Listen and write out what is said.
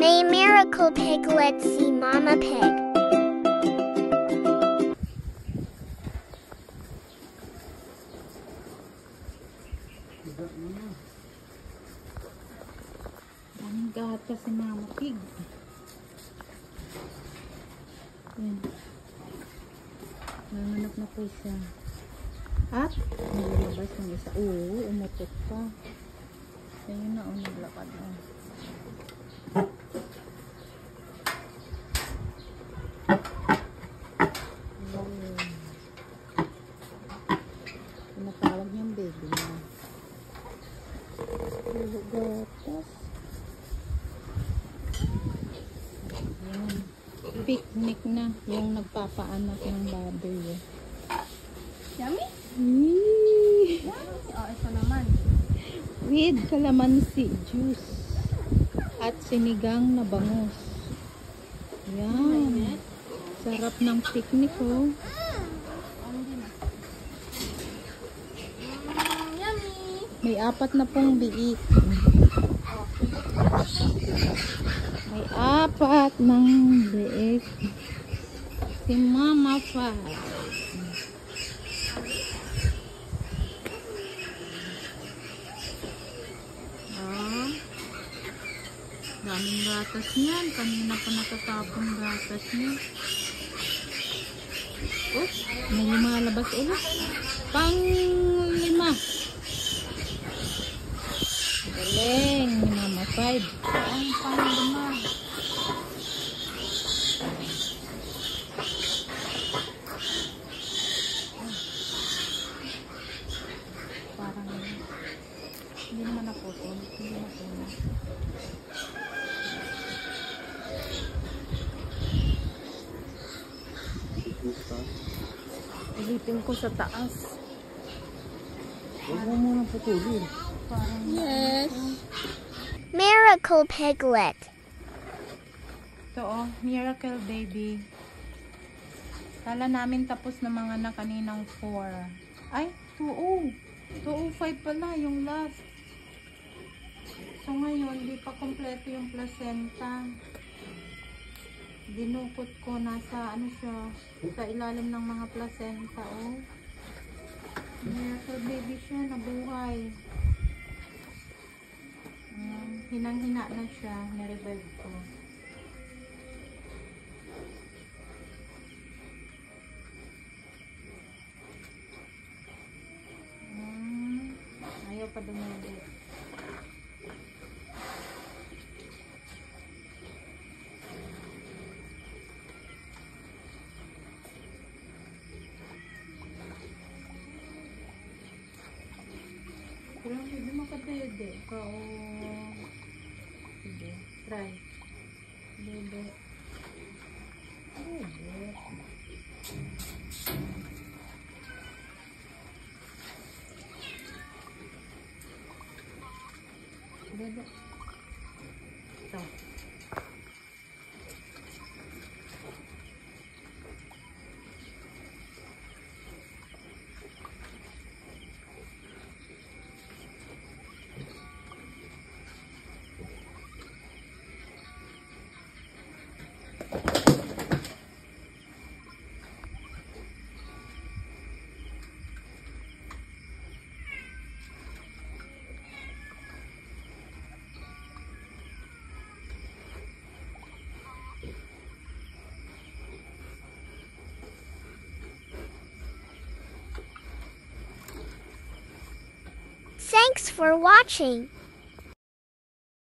May miracle piglet see Mama Pig. Daming gatas si Mama Pig. Yan. Nanganap na po siya. At nilabas ng isa. Oo, umutot pa. Ayun na, naglakad na. Pinatawag niyang baby niya. Gatas. Ayan. Picnic na. Yung nagpapaanak ng baboy. Yummy? Yee! Oh, ito naman. With calamansi juice. At sinigang na bangus. Yan. Sarap ng picnic, oh. Yummy! May 4 na pong biik. May 4 ng biik. Si Mama Pig. Daming gatas niyan. Kanina pa natatapon gatas niya. Oh, may lumalabas ulit. Pang-5. Galing ni Mama Pig. Ang pang-5. Parang hindi naman naputol. Hindi naputol. Ilipin ko sa taas. Huwag mo munang putulin. Yes. Miracle piglet. Ito oh, miracle baby. Kala namin tapos na mga na kaninang 4. Ay, 205 pala yung last. So ngayon, di pa kompleto yung placenta. Dinukot ko, nasa ano siya, sa ilalim ng mga placenta, oh. Miracle baby siya, nabuhay. Hinang-hina na siya, nirevive ko. Ayaw pa dumili. Pero hindi makadede ka o sige, try dede dede ito. Thanks for watching.